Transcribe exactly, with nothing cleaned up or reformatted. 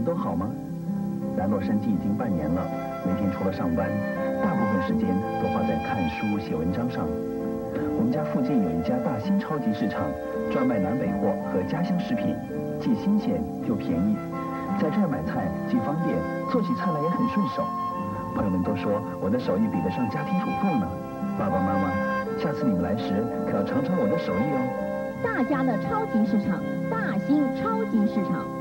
都好吗？来洛杉矶已经半年了，每天除了上班，大部分时间都花在看书、写文章上。我们家附近有一家大新超级市场，专卖南北货和家乡食品，既新鲜又便宜。在这儿买菜既方便，做起菜来也很顺手。朋友们都说我的手艺比得上家庭主妇呢。爸爸妈妈，下次你们来时可要尝尝我的手艺哦。 大家的超级市场，大新超级市场。